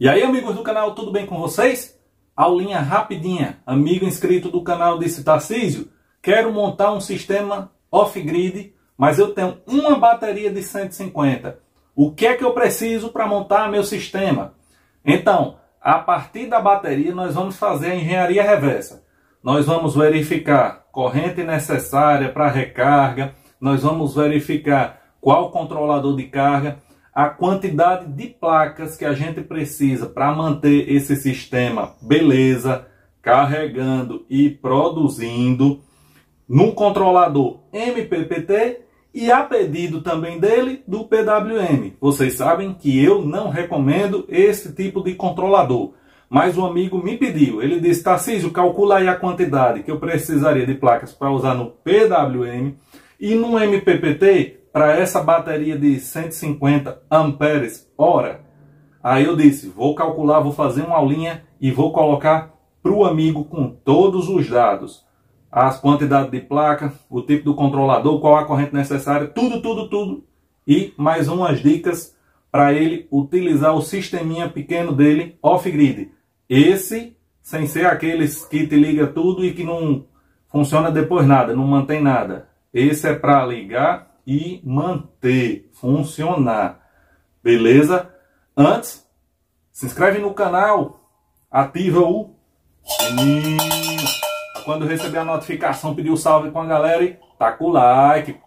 E aí, amigos do canal, tudo bem com vocês? Aulinha rapidinha. Amigo inscrito do canal disse: Tarcísio, quero montar um sistema off-grid, mas eu tenho uma bateria de 150. O que é que eu preciso para montar meu sistema? Então, a partir da bateria, nós vamos fazer a engenharia reversa. Nós vamos verificar corrente necessária para recarga, nós vamos verificar qual controlador de carga, a quantidade de placas que a gente precisa para manter esse sistema beleza, carregando e produzindo, num controlador MPPT e a pedido também dele do PWM. Vocês sabem que eu não recomendo esse tipo de controlador, mas um amigo me pediu. Ele disse: Tarcísio, calcula aí a quantidade que eu precisaria de placas para usar no PWM e no MPPT para essa bateria de 150 amperes hora. Aí eu disse: vou calcular, vou fazer uma aulinha e vou colocar para o amigo com todos os dados. As quantidades de placa, o tipo do controlador, qual a corrente necessária, tudo. E mais umas dicas para ele utilizar o sisteminha pequeno dele off-grid. Esse, sem ser aqueles que te liga tudo e que não funciona depois nada, não mantém nada. Esse é para ligar e manter, funcionar. Beleza? Antes, se inscreve no canal, ativa o sininho. Quando receber a notificação, pedir o salve com a galera e taca o like.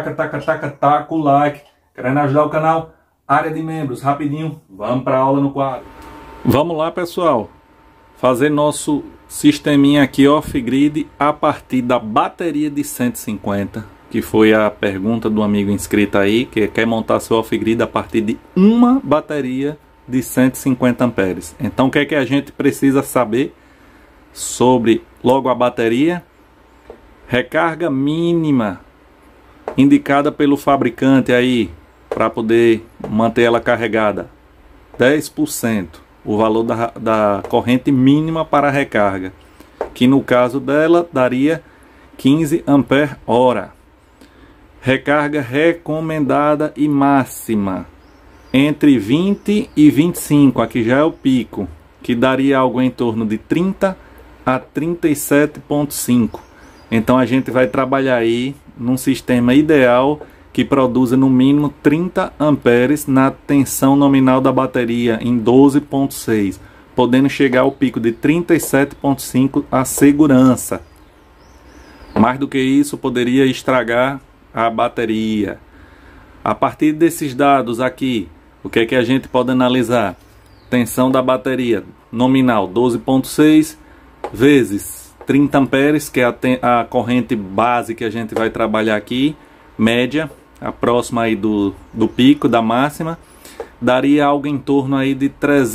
Taca o like. Querendo ajudar o canal? Área de membros, rapidinho. Vamos para a aula no quadro. Vamos lá, pessoal. Fazer nosso sisteminha aqui off-grid a partir da bateria de 150. Que foi a pergunta do amigo inscrito aí, que quer montar seu off-grid a partir de uma bateria de 150 amperes. Então, o que é que a gente precisa saber sobre logo a bateria? Recarga mínima indicada pelo fabricante aí para poder manter ela carregada: 10%, o valor da corrente mínima para a recarga, que no caso dela daria 15 ampere hora. Recarga recomendada e máxima entre 20 e 25, aqui já é o pico, que daria algo em torno de 30 a 37,5. Então a gente vai trabalhar aí num sistema ideal que produza no mínimo 30 amperes na tensão nominal da bateria em 12,6, podendo chegar ao pico de 37,5 a segurança. Mais do que isso, poderia estragar a bateria. A partir desses dados aqui, o que é que a gente pode analisar? Tensão da bateria nominal 12,6 vezes 30 amperes, que é a corrente base que a gente vai trabalhar aqui, média, a próxima aí do pico, da máxima, daria algo em torno aí de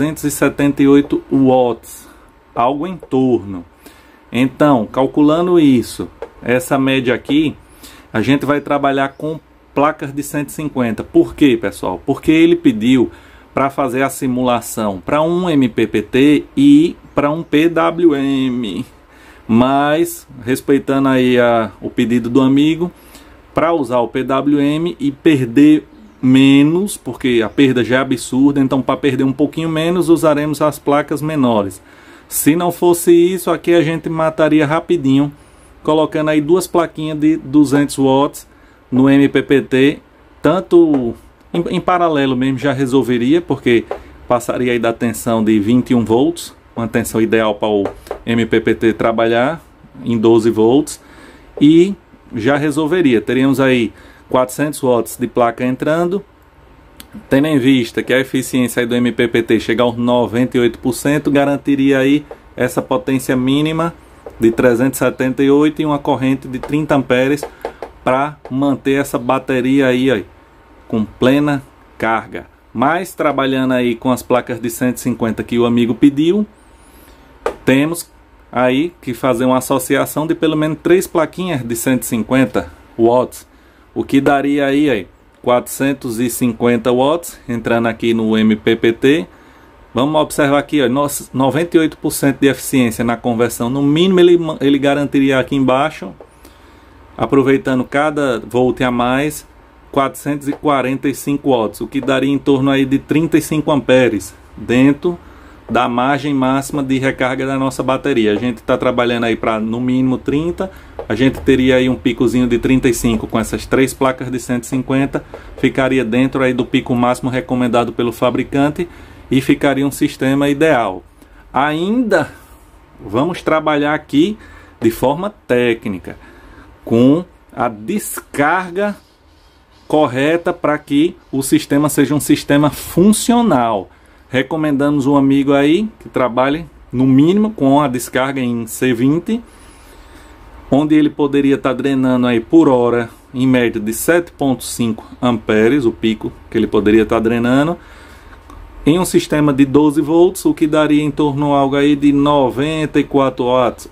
378 watts, algo em torno. Então, calculando isso, essa média aqui, a gente vai trabalhar com placas de 150. Por quê, pessoal? Porque ele pediu para fazer a simulação para um MPPT e para um PWM. Mas, respeitando aí o pedido do amigo, para usar o PWM e perder menos, porque a perda já é absurda, então para perder um pouquinho menos, usaremos as placas menores. Se não fosse isso, aqui a gente mataria rapidinho, colocando aí duas plaquinhas de 200 watts no MPPT, tanto em paralelo mesmo já resolveria, porque passaria aí da tensão de 21 volts, uma tensão ideal para o MPPT trabalhar em 12 volts, e já resolveria. Teríamos aí 400 watts de placa entrando, tendo em vista que a eficiência aí do MPPT chega aos 98%, garantiria aí essa potência mínima de 378 e uma corrente de 30 amperes para manter essa bateria aí com plena carga. Mas trabalhando aí com as placas de 150 que o amigo pediu, temos aí que fazer uma associação de pelo menos 3 plaquinhas de 150 watts, o que daria aí 450 watts entrando aqui no MPPT. Vamos observar aqui, ó, 98% de eficiência na conversão. No mínimo ele garantiria aqui embaixo, aproveitando cada volt a mais, 445 watts, o que daria em torno aí de 35 amperes dentro da margem máxima de recarga da nossa bateria. A gente está trabalhando aí para no mínimo 30, a gente teria aí um picozinho de 35 com essas 3 placas de 150, ficaria dentro aí do pico máximo recomendado pelo fabricante e ficaria um sistema ideal. Ainda vamos trabalhar aqui de forma técnica, com a descarga correta para que o sistema seja um sistema funcional. Recomendamos um amigo aí que trabalhe no mínimo com a descarga em C20, onde ele poderia estar drenando aí por hora em média de 7,5 amperes, o pico que ele poderia estar drenando, em um sistema de 12 volts, o que daria em torno algo aí de 94 watts.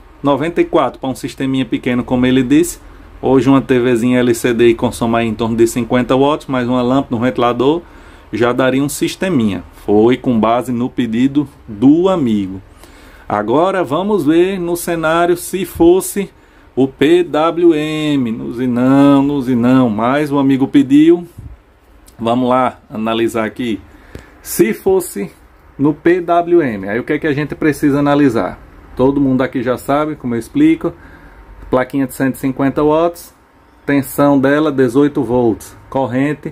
94 para um sisteminha pequeno, como ele disse. Hoje uma TVzinha LCD consome aí em torno de 50 watts, mais uma lâmpada, um ventilador, já daria um sisteminha. Foi com base no pedido do amigo. Agora vamos ver no cenário se fosse o PWM. No Zinão, mas o amigo pediu. Vamos lá analisar aqui. Se fosse no PWM, aí o que é que a gente precisa analisar? Todo mundo aqui já sabe, como eu explico. Plaquinha de 150 watts, tensão dela 18 volts, corrente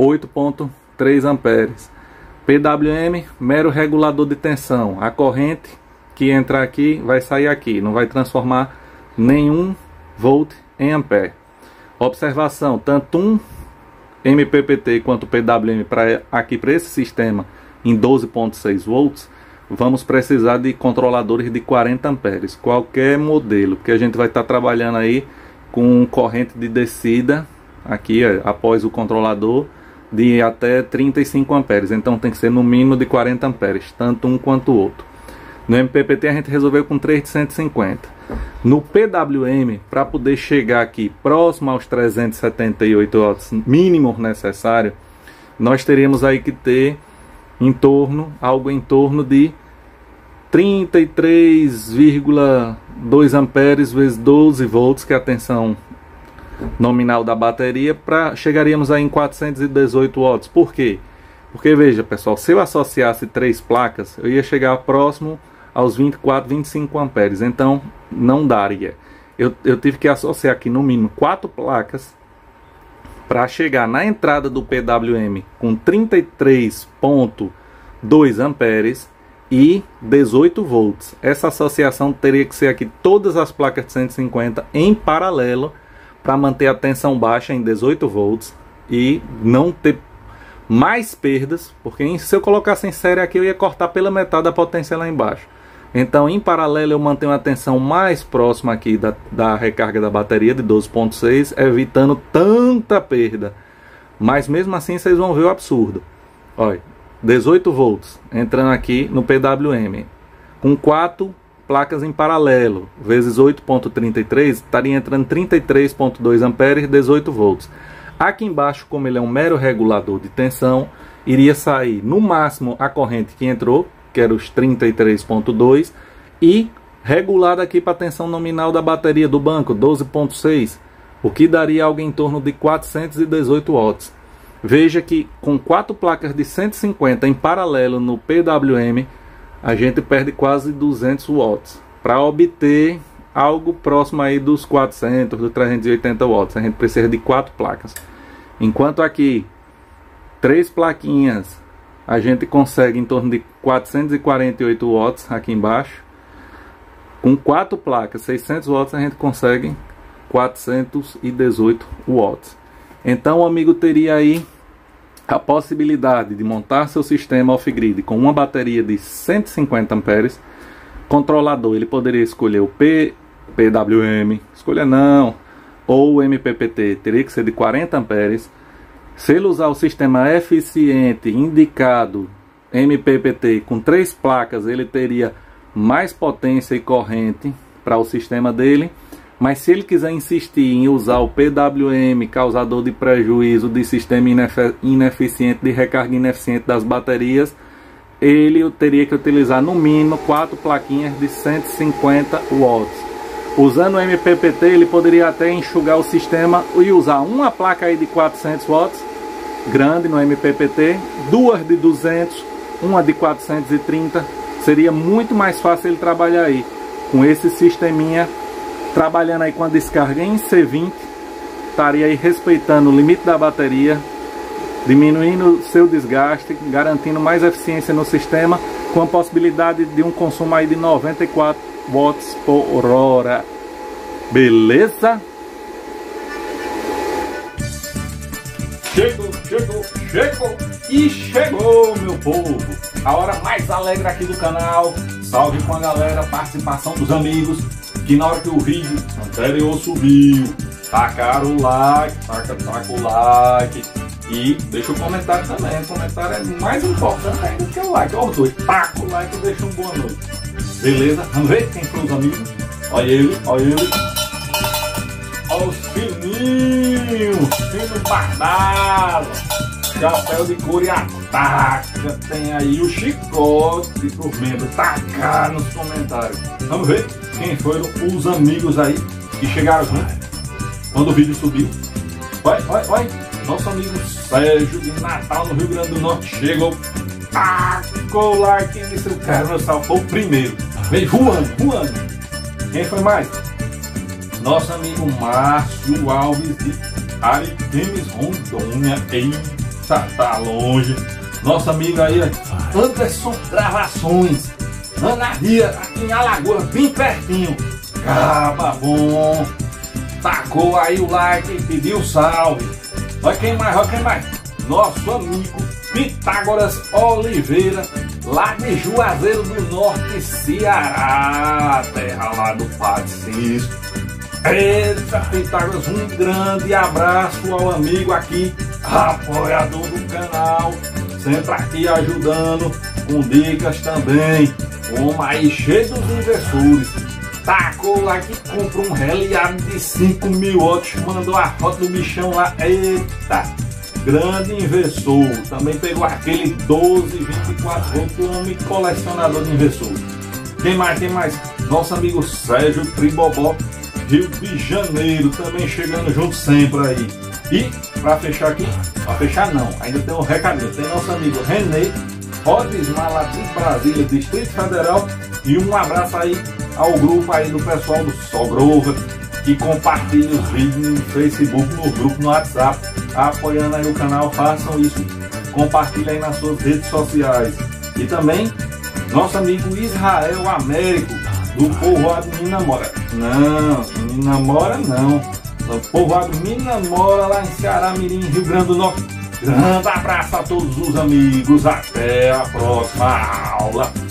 8,3 amperes. PWM, mero regulador de tensão. A corrente que entrar aqui vai sair aqui, não vai transformar nenhum volt em ampere. Observação, tanto um MPPT quanto PWM aqui para esse sistema em 12,6 volts, vamos precisar de controladores de 40 amperes, qualquer modelo, porque a gente vai estar trabalhando aí com corrente de descida aqui após o controlador de até 35 amperes, então tem que ser no mínimo de 40 amperes, tanto um quanto o outro. No MPPT a gente resolveu com 3 de 150. No PWM, para poder chegar aqui próximo aos 378 watts mínimo necessário, nós teríamos aí que ter algo em torno de 33,2 amperes vezes 12 volts, que é a tensão nominal da bateria, chegaríamos aí em 418 watts. Por quê? Porque veja, pessoal, se eu associasse 3 placas, eu ia chegar próximo aos 24, 25 amperes, então não daria. Eu tive que associar aqui no mínimo 4 placas para chegar na entrada do PWM com 33,2 amperes e 18 volts. Essa associação teria que ser aqui todas as placas de 150 em paralelo para manter a tensão baixa em 18 volts e não ter mais perdas, porque se eu colocasse em série aqui eu ia cortar pela metade da potência lá embaixo. Então em paralelo eu mantenho a tensão mais próxima aqui da recarga da bateria de 12,6, evitando tanta perda. Mas mesmo assim vocês vão ver o absurdo. Olha, 18 volts entrando aqui no PWM com 4 placas em paralelo vezes 8,33, estaria entrando 33,2 amperes, 18 volts. Aqui embaixo, como ele é um mero regulador de tensão, iria sair no máximo a corrente que entrou, que era os 33,2, e regulado aqui para a tensão nominal da bateria do banco, 12,6, o que daria algo em torno de 418 watts. Veja que com 4 placas de 150 em paralelo no PWM, a gente perde quase 200 watts. Para obter algo próximo aí dos 400, dos 380 watts, a gente precisa de 4 placas. Enquanto aqui, 3 plaquinhas, a gente consegue em torno de 448 watts aqui embaixo. Com 4 placas, 600 watts, a gente consegue 418 watts. Então o amigo teria aí a possibilidade de montar seu sistema off-grid com uma bateria de 150 amperes. Controlador, ele poderia escolher o PWM, escolha não, ou o MPPT, teria que ser de 40 amperes. Se ele usar o sistema eficiente indicado MPPT com 3 placas, ele teria mais potência e corrente para o sistema dele. Mas se ele quiser insistir em usar o PWM, causador de prejuízo de sistema ineficiente, de recarga ineficiente das baterias, ele teria que utilizar no mínimo 4 plaquinhas de 150 watts. Usando o MPPT, ele poderia até enxugar o sistema e usar uma placa aí de 400 watts, grande no MPPT, 2 de 200 uma de 430, seria muito mais fácil ele trabalhar aí com esse sisteminha, trabalhando aí com a descarga em C20, estaria aí respeitando o limite da bateria, diminuindo seu desgaste, garantindo mais eficiência no sistema, com a possibilidade de um consumo aí de 94 watts por hora. Beleza? Chegou, meu povo! A hora mais alegre aqui do canal. Salve com a galera, participação dos amigos, que na hora que o vídeo anterior subiu, tacaram o like, taca o like. E deixa o comentário também. O comentário é mais importante ainda que o like. Olha os dois, taca o like e deixa um boa noite. Beleza? Vamos ver quem foi os amigos? Olha ele, olha ele. Olha os fininhos, fino bardado, chapéu de couro e ataca. Tem aí o chicote por membro. Tacar nos comentários. Vamos ver quem foram os amigos aí que chegaram junto quando o vídeo subiu. Vai. Nosso amigo Sérgio de Natal, no Rio Grande do Norte, chegou. Tacou o like e disse: eu quero meu salve. Foi o primeiro. Veio voando. Quem foi mais? Nosso amigo Márcio Alves de Ariquemes, Rondônia. Eita, tá longe. Nosso amigo aí, Anderson Gravações, Anadia, aqui em Alagoas, bem pertinho. Caba bom. Tacou aí o like e pediu salve. Olha quem mais? Nosso amigo Pitágoras Oliveira, lá de Juazeiro do Norte, Ceará, terra lá do Padre Cisco. Eita, Pitágoras, um grande abraço ao amigo aqui, apoiador do canal, sempre aqui ajudando, com dicas também. Como aí, cheio dos investidores. Tacou lá que comprou um reliado de 5.000 watts, mandou a foto do bichão lá. Eita, grande investidor. Também pegou aquele 1224 volts, o homem colecionador de investidores. Quem mais? Nosso amigo Sérgio Tribobó, Rio de Janeiro, também chegando junto sempre aí. E pra fechar aqui, ainda tem um recadinho. Tem nosso amigo René Rodismar, lá de Brasília, Distrito Federal. E um abraço aí ao grupo aí do pessoal do Sogrova, que compartilha os vídeos no Facebook, no grupo, no WhatsApp, apoiando aí o canal. Façam isso, compartilhem aí nas suas redes sociais. E também nosso amigo Israel Américo, do povoado Minamora. Não, Minamora não, o povoado Minamora, lá em Ceará Mirim, Rio Grande do Norte. Grande abraço a todos os amigos, até a próxima aula.